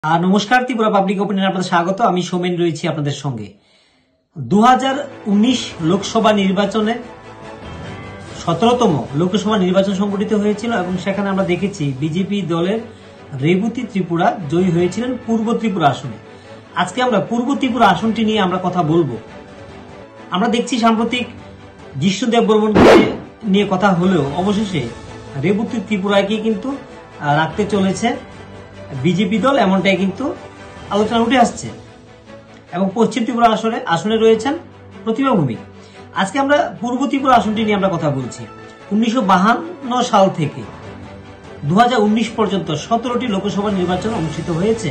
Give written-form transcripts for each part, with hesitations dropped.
নমস্কার, Tripura public opinion আপনাদের স্বাগত। আমি সোমেন রয়েছি আপনাদের সঙ্গে। 2019 লোকসভা নির্বাচনে 17তম লোকসভা নির্বাচন সংগঠিত হয়েছিল এবং সেখানে আমরা দেখেছি বিজেপি দলের রেবতী ত্রিপুরা জয়ী হয়েছিলেন পূর্ব ত্রিপুরা আসনে। আজকে আমরা পূর্ব ত্রিপুরা আসনটি নিয়ে আমরা কথা বলবো। আমরা দেখছি সাম্প্রতিক জিষ্ণু দেববর্মনকে নিয়ে কথা হলেও অবশেষে রেবতী ত্রিপুরাকে কিন্তু রাখতে চলেছে বিজেপি দল, এমনটাই কিন্তু আলোচনা উঠে আসছে। এবং পশ্চিম ত্রিপুরা আসনে রয়েছেন প্রতিভা ভৌমিক। আজকে আমরা পূর্ব ত্রিপুরা আসনটি নিয়ে আমরা কথা বলছি। 1952 সাল থেকে 2019 পর্যন্ত 17টি লোকসভা নির্বাচন অনুষ্ঠিত হয়েছে।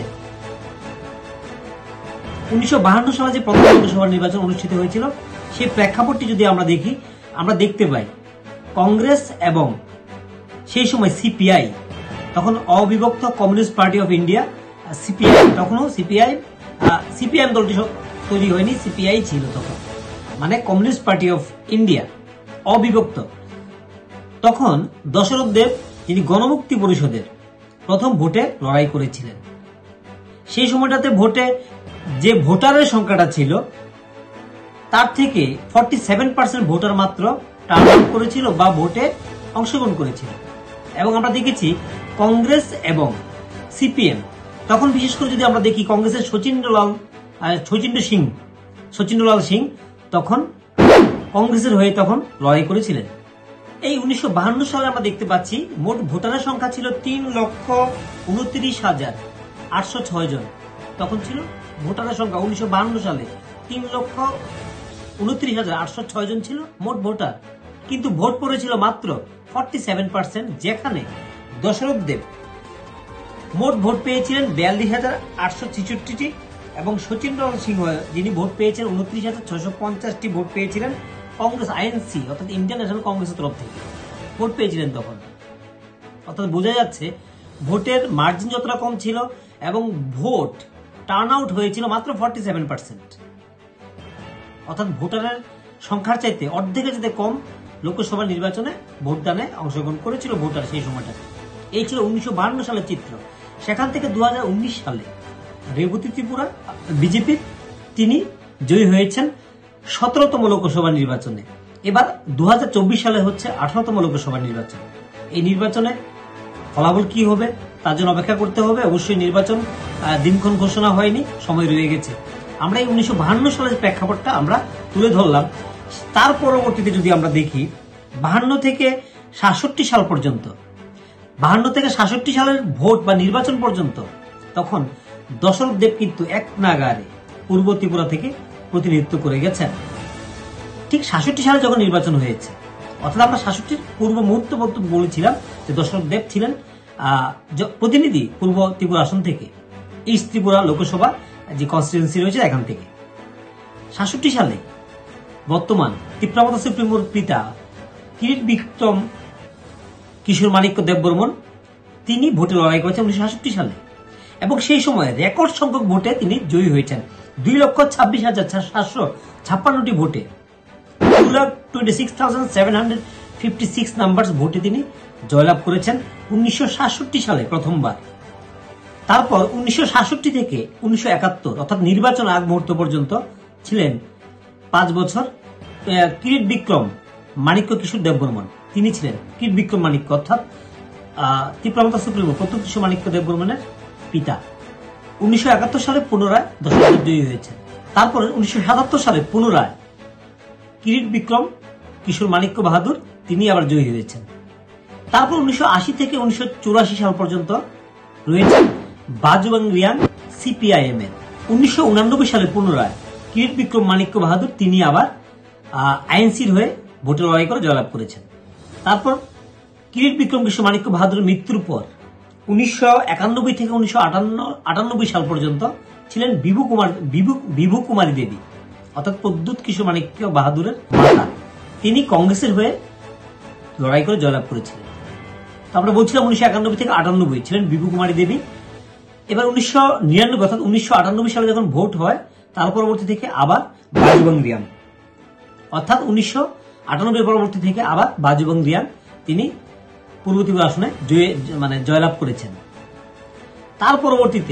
1952 সালে যে প্রথম লোকসভা নির্বাচন অনুষ্ঠিত হয়েছিল সেই প্রেক্ষাপটটি যদি আমরা দেখি, আমরা দেখতে পাই কংগ্রেস এবং সেই সময় সিপিআই, তখন অবিভক্ত communist party of India, CPI, তখনও সিপিআইএম দলটি তৈরি হয়নি, সিপিআই ছিল তখন, মানে কমিউনিস্ট পার্টি অফ ইন্ডিয়া, অবিভক্ত। তখন দশরথ দেব, যিনি গণমুক্তি পরিষদের প্রথম ভোটে লড়াই করেছিলেন, সেই সময়টাতে ভোটে যে ভোটারের সংখ্যাটা ছিল তার থেকে 47% ভোটার মাত্র টার্ন আউট করেছিল বা ভোটে অংশগ্রহণ করেছিল। এবং আমরা দেখেছি কংগ্রেস এবং সিপিএম, তখন বিশেষ করে যদি আমরা দেখি কংগ্রেসের শচীন্দ্রলাল সিং তখন কংগ্রেসের হয়ে তখন লড়াই করেছিলেন। এই 1952 সালে আমরা দেখতে পাচ্ছি মোট ভোটারের সংখ্যা ছিল 3,29,806 জন। তখন ছিল ভোটারের সংখ্যা 1952 সালে 3,29,806 জন ছিল মোট ভোটার, কিন্তু ভোট পড়েছিল মাত্র 47%, যেখানে দশরথ দেব মোট ভোট পেয়েছিলেন 42,866টি এবং শচীন্দ্রলাল সিংহ, যিনি ভোট পেয়েছেন 29,650টি ভোট পেয়েছিলেন কংগ্রেস আইএনসি অর্থাৎ ইন্ডিয়ান ন্যাশনাল কংগ্রেসের তরফ থেকে ভোট পেয়েছিলেন তখন। অর্থাৎ বোঝা যাচ্ছে ভোটের মার্জিন যতটা কম ছিল এবং ভোট টার্ন আউট হয়েছিল মাত্র 47%, অর্থাৎ ভোটারের সংখ্যার চাইতে অর্ধেকের চাইতে কম লোকসভা নির্বাচনে ভোটদানে অংশগ্রহণ করেছিল ভোটার সেই সময়টা। এই ছিল 1952 সালের চিত্র। সেখান থেকে 2019 সালে রেবতী ত্রিপুরা বিজেপির তিনি জয়ী হয়েছেন 17তম লোকসভা নির্বাচনে। এবার 2024 সালে হচ্ছে 18তম লোকসভা নির্বাচন। এই নির্বাচনে ফলাফল কি হবে তার জন্য অপেক্ষা করতে হবে। অবশ্যই নির্বাচন দিনক্ষণ ঘোষণা হয়নি, সময় রয়ে গেছে। আমরা এই 1952 সালের প্রেক্ষাপটটা আমরা তুলে ধরলাম। তার পরবর্তীতে যদি আমরা দেখি 52 থেকে 67 সাল পর্যন্ত, 52 থেকে 67 সালের ভোট বা নির্বাচন পর্যন্ত, তখন দশরথ দেব কিন্তু এক নাগারে পূর্ব ত্রিপুরা থেকে প্রতিনিধিত্ব করে গেছেন। ঠিক 67 সালে যখন নির্বাচন হয়েছে, অর্থাৎ আমরা 67 পূর্ব মুহূর্ত বলেছিলাম যে দশরথ দেব ছিলেন প্রতিনিধি পূর্ব ত্রিপুরা আসন থেকে, ইস্ট ত্রিপুরা লোকসভা যে কনস্টিটুয়েন্সি রয়েছে এখান থেকে। 67 সালে বর্তমান ত্রিপুরা সুপ্রিমোর পিতা কিরিট বিক্রম কিশোর মাণিক্য দেববর্মন, তিনি ভোটে লড়াই করেছেন 1967 সালে এবং সেই সময় রেকর্ড সংখ্যক ভোটে তিনি জয়ী হয়েছেন। 2,26,756টি ভোটে 2,26,756 নাম্বার ভোটে তিনি জয়লাভ করেছেন 1967 সালে প্রথমবার। তারপর 1967 থেকে 1971 অর্থাৎ নির্বাচন আগ মুহূর্ত পর্যন্ত ছিলেন 5 বছর কিরিট বিক্রম মাণিক্য কিশোর দেববর্মন। তিনি ছিলেন কিরিট বিক্রম মাণিক্য অর্থাৎ ত্রিপুরা সুপ্রিমো প্রত্যুষ কিশোর মাণিক্য দেববর্মনের পিতা। 1971 সালে পুনরায় দশরথ দেব জয়ী হয়েছেন। তারপরে 1977 সালে পুনরায় কিরিট বিক্রম কিশোর মাণিক্য বাহাদুর তিনি আবার জয়ী হয়েছেন। তারপর 1980 থেকে 1984 সাল পর্যন্ত রয়েছেন বাজুবাং রিয়াং সিপিআইএম এর। 1989 সালে পুনরায় কিরিট বিক্রম মাণিক্য বাহাদুর তিনি আবার আইএনসির হয়ে ভোটে লড়াই করে জয়লাভ করেছেন। তারপর কিরিট বিক্রম কিশোর মাণিক্য বাহাদুরের মৃত্যুর পর 1991 থেকে 1998 সাল পর্যন্ত ছিলেন বিভু কুমারী দেবী অর্থাৎ প্রদ্যুৎ কিশোর মাণিক্য বাহাদুরের মাতা। তিনি কংগ্রেসের হয়ে লড়াই করে জয়লাভ করেছিলেন। তো আমরা বলছিলাম 1991 থেকে 98 ছিলেন বিভু কুমারী দেবী। এবার 1999 অর্থাৎ 1998 সালে যখন ভোট হয় তার পরবর্তী থেকে আবার বাজুবাং রিয়াং, অর্থাৎ 1998 পরবর্তী থেকে আবার বাজুবাং রিয়াং তিনি পূর্ব ত্রিপুরা আসনে জয়লাভ করেছেন। তার পরবর্তীতে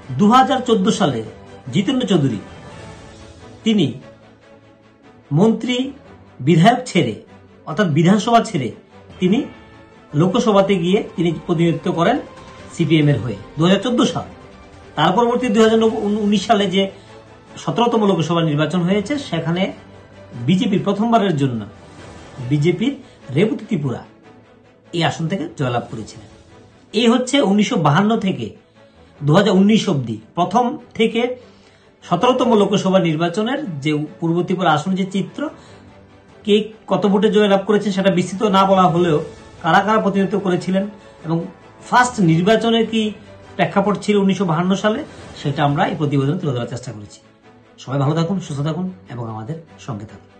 2014 সালে জিতেন্দ্র চৌধুরী তিনি মন্ত্রী বিধায়ক ছেড়ে অর্থাৎ বিধানসভা ছেড়ে তিনি লোকসভাতে গিয়ে তিনি প্রতিনিধিত্ব করেন সিপিএম এর হয়ে 2014 সাল। তার পরবর্তী 2019 সালে যে 17তম লোকসভা নির্বাচন হয়েছে সেখানে বিজেপি প্রথমবারের জন্য বিজেপির রেবতী ত্রিপুরা এই আসন থেকে জয়লাভ করেছিলেন। এই হচ্ছে 1952 থেকে 2019 অব্দি প্রথম থেকে 17তম লোকসভা নির্বাচনের যে পূর্ব ত্রিপুরা আসনের যে চিত্র, কে কত ভোটে জয়লাভ করেছেন সেটা বিস্তৃত না বলা হলেও কারা কারা প্রতিনিধিত্ব করেছিলেন এবং ফার্স্ট নির্বাচনের কি প্রেক্ষাপট ছিল 1952 সালে সেটা আমরা এই প্রতিবেদন তুলে ধরার চেষ্টা করেছি। সবাই ভালো থাকুন, সুস্থ থাকুন এবং আমাদের সঙ্গে থাকুন।